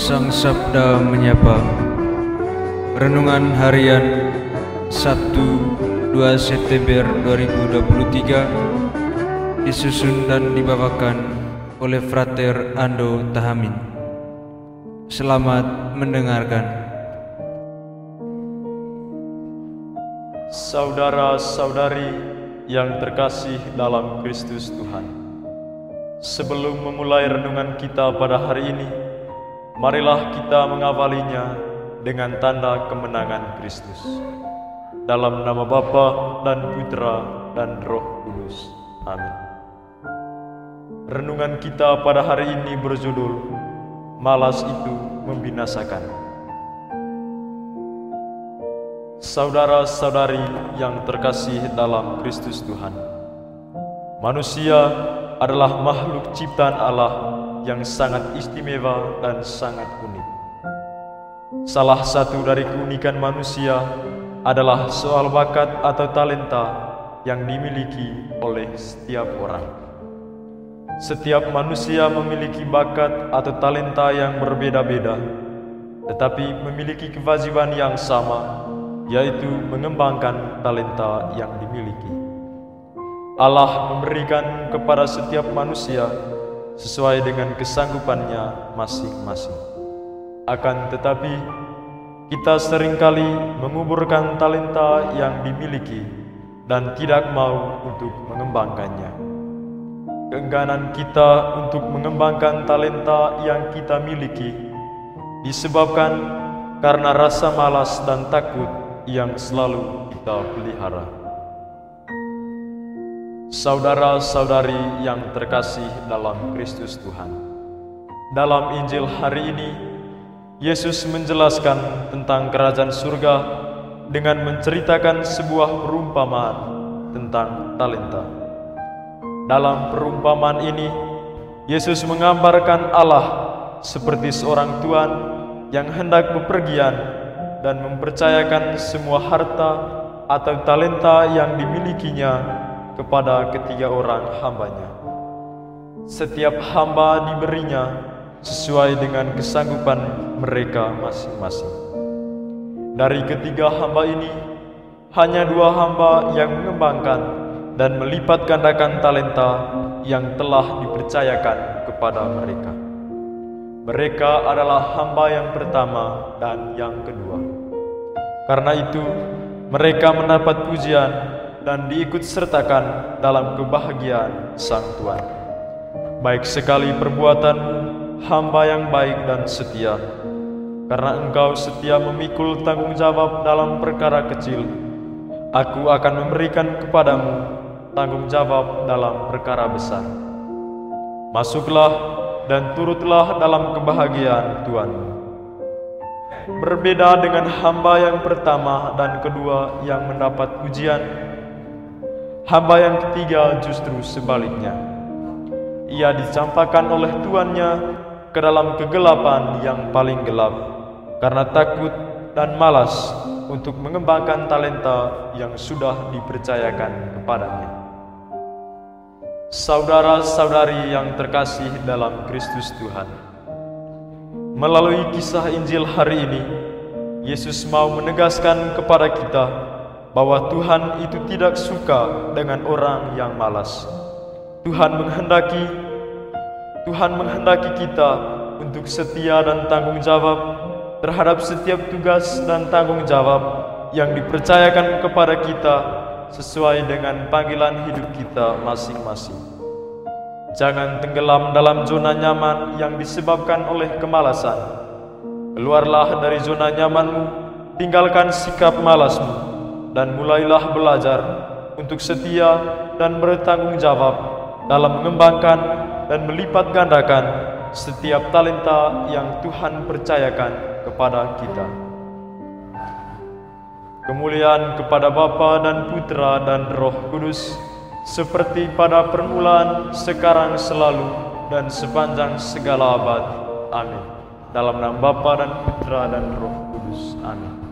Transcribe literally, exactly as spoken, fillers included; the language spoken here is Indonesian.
Sang Sabda Menyapa. Renungan Harian Sabtu dua September dua ribu dua puluh tiga disusun dan dibawakan oleh Frater Ando Tahamin. Selamat mendengarkan. Saudara-saudari yang terkasih dalam Kristus Tuhan, sebelum memulai renungan kita pada hari ini, marilah kita mengawalinya dengan tanda kemenangan Kristus. Dalam nama Bapa dan Putra dan Roh Kudus. Amin. Renungan kita pada hari ini berjudul Malas itu membinasakan. Saudara-saudari yang terkasih dalam Kristus Tuhan, manusia adalah makhluk ciptaan Allah yang sangat istimewa dan sangat unik. Salah satu dari keunikan manusia adalah soal bakat atau talenta yang dimiliki oleh setiap orang. Setiap manusia memiliki bakat atau talenta yang berbeda-beda, tetapi memiliki kewajiban yang sama, yaitu mengembangkan talenta yang dimiliki. Allah memberikan kepada setiap manusia sesuai dengan kesanggupannya masing-masing. Akan tetapi, kita seringkali menguburkan talenta yang dimiliki dan tidak mau untuk mengembangkannya. Keengganan kita untuk mengembangkan talenta yang kita miliki disebabkan karena rasa malas dan takut yang selalu kita pelihara. Saudara-saudari yang terkasih dalam Kristus Tuhan, dalam Injil hari ini, Yesus menjelaskan tentang kerajaan surga dengan menceritakan sebuah perumpamaan tentang talenta. Dalam perumpamaan ini, Yesus menggambarkan Allah seperti seorang tuan yang hendak bepergian dan mempercayakan semua harta atau talenta yang dimilikinya kepada ketiga orang hambanya. Setiap hamba diberinya sesuai dengan kesanggupan mereka masing-masing. Dari ketiga hamba ini, hanya dua hamba yang mengembangkan dan melipat gandakan talenta yang telah dipercayakan kepada mereka. Mereka adalah hamba yang pertama dan yang kedua. Karena itu, mereka mendapat pujian dan diikut sertakan dalam kebahagiaan Sang Tuan. Baik sekali perbuatanmu, hamba yang baik dan setia, karena engkau setia memikul tanggung jawab dalam perkara kecil, aku akan memberikan kepadamu tanggung jawab dalam perkara besar. Masuklah dan turutlah dalam kebahagiaan Tuanmu. Berbeda dengan hamba yang pertama dan kedua yang mendapat pujian, hamba yang ketiga justru sebaliknya. Ia dicampakkan oleh tuannya ke dalam kegelapan yang paling gelap karena takut dan malas untuk mengembangkan talenta yang sudah dipercayakan kepadanya. Saudara-saudari yang terkasih dalam Kristus Tuhan, melalui kisah Injil hari ini, Yesus mau menegaskan kepada kita bahwa Tuhan itu tidak suka dengan orang yang malas. Tuhan menghendaki Tuhan menghendaki kita untuk setia dan tanggung jawab terhadap setiap tugas dan tanggung jawab yang dipercayakan kepada kita sesuai dengan panggilan hidup kita masing-masing. Jangan tenggelam dalam zona nyaman yang disebabkan oleh kemalasan. Keluarlah dari zona nyamanmu, tinggalkan sikap malasmu, dan mulailah belajar untuk setia dan bertanggung jawab dalam mengembangkan dan melipat gandakan setiap talenta yang Tuhan percayakan kepada kita. Kemuliaan kepada Bapa dan Putra dan Roh Kudus, seperti pada permulaan, sekarang, selalu, dan sepanjang segala abad. Amin. Dalam nama Bapa dan Putra dan Roh Kudus. Amin.